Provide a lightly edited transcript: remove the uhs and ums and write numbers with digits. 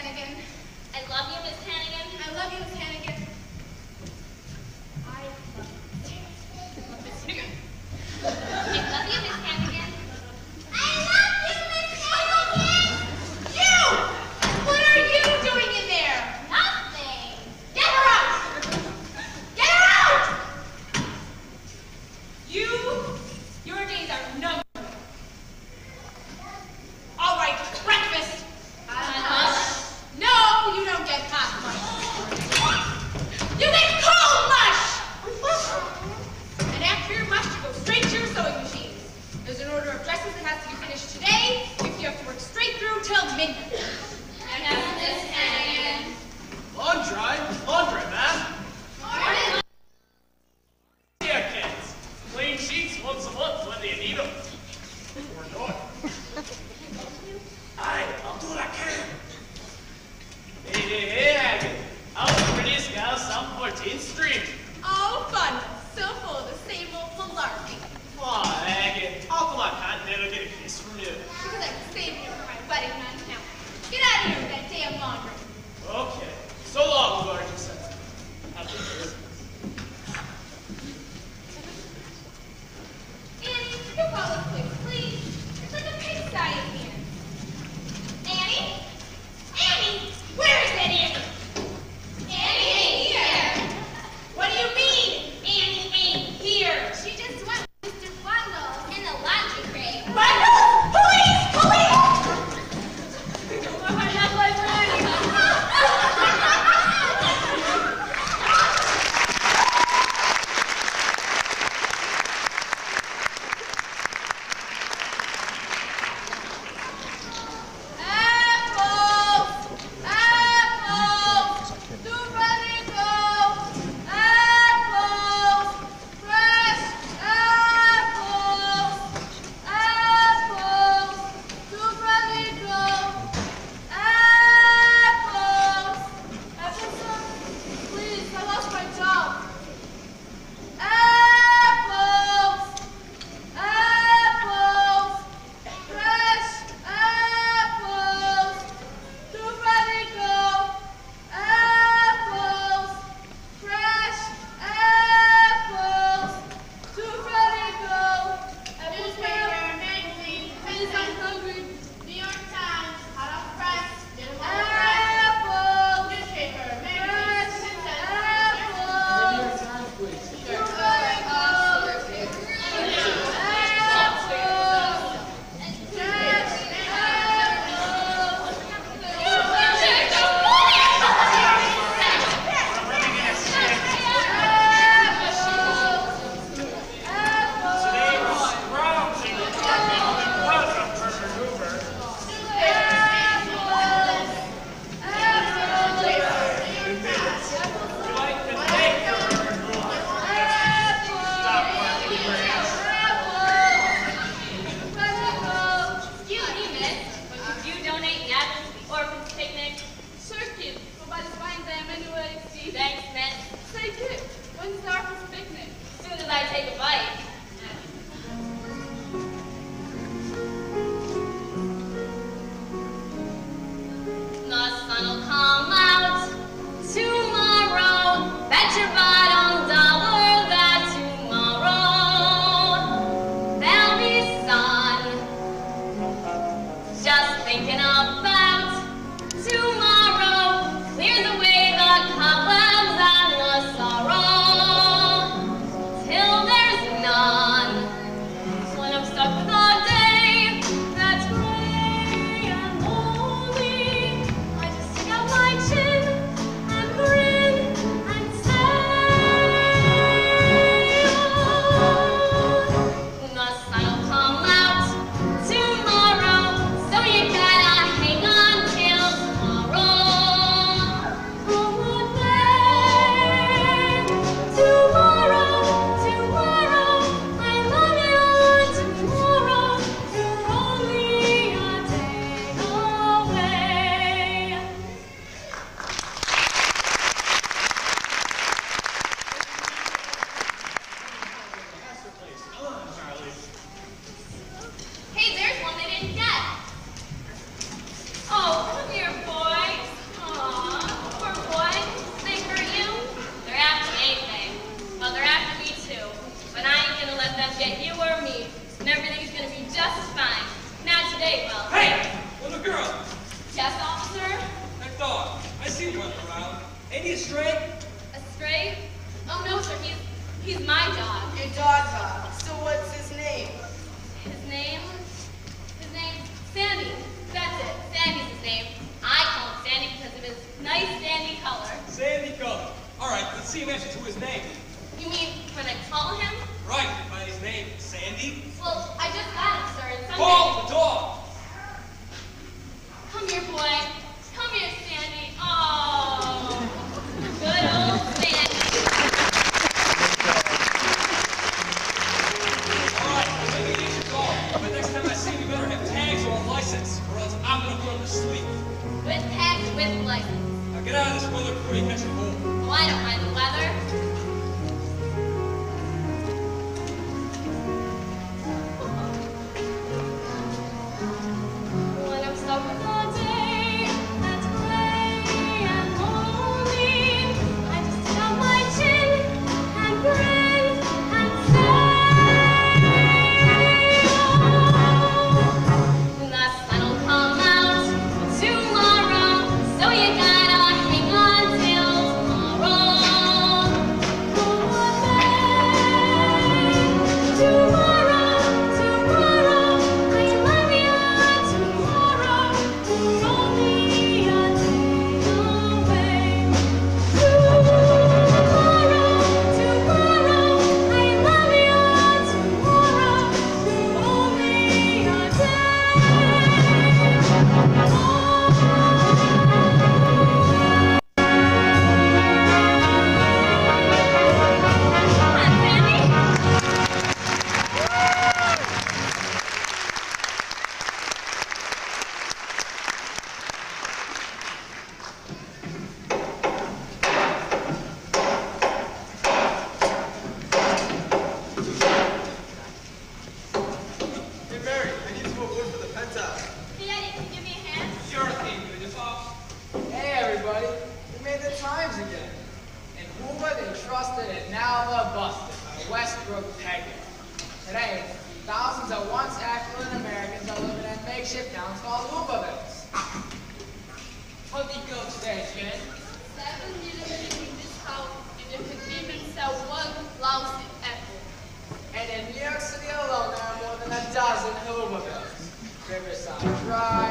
Hannigan. I love you, Miss Hannigan. I love you, Miss Hannigan. I love you, Miss Hannigan. I love you, Miss Hannigan. I love you, Miss Hannigan. You! What are you doing in there? Nothing. Get her out! Get her out! Your days are numbered. All right, breakfast. No, you don't get hot mush. You get cold mush! And after your mush, you go straight to your sewing machine. There's an order of dresses that has to be finished today if you have to work straight through till midnight. Yes, Miss Hannigan. Laundry, ma'am. Morning. Here, kids. Clean sheets once a month when you need them. Or not. I'll do what I can. Hey, Aggie. How's the prettiest gal South 14th Street? Oh, fun. So full of the same old malarkey. Aw, Aggie. How come I can't never get a kiss from you? Because I'm saving it for my wedding night now. Get out of here with that damn laundry. Okay. So long, gorgeous. Happy Christmas. Annie, you follow quick, please. It's like a pigsty in here. Annie? Annie! Where is that Annie? Annie ain't here. What do you mean, Annie ain't here? She just went with Mr. Bundle In the laundry crate. Bundle! Police! Police! Till there's none. Yes, officer? That dog. I see you running around. Ain't he a stray? A stray? Oh, no, sir. He's my dog. Your dog, huh? So what's his name? His name's Sandy. That's it. Sandy's his name. I call him Sandy because of his nice sandy color. Sandy Color. All right, let's see him answer to his name. You mean when I call him? Right, by his name, Sandy. Well, I just got him, sir. And someday... Call the dog. Come here, boy. Come here, Sandy. Oh, good old Sandy. All right, maybe you should call. But next time I see him, you better have tags or a license, or else I'm gonna put him to sleep. With tags, with license. Now get out of this weather before you catch a cold. Well, I don't mind the weather. When I'm stuck with all day, that's gray and lonely, I just stick out my chin and grin and say, oh, the sun'll come out tomorrow, so you gotta hang on till tomorrow. Tomorrow, tomorrow, I love you tomorrow, we're only a day away. Tomorrow, tomorrow, I love you tomorrow, we're only a Hey Mary, I need some more wood for the penthouse. Hey, Eddie, can you give me a hand? Sure thing, you just off. Hey, everybody. We made the times again. In Hoover, they trusted and now they're busted by Westbrook Pegging. Today, thousands of once affluent Americans are living in makeshift towns called Hoovervilles. What do you go today, Jen? 7-Eleven in this house, and you could even sell one lousy apple. And in New York City alone, there are more than a dozen Hoovervilles. Riverside Drive,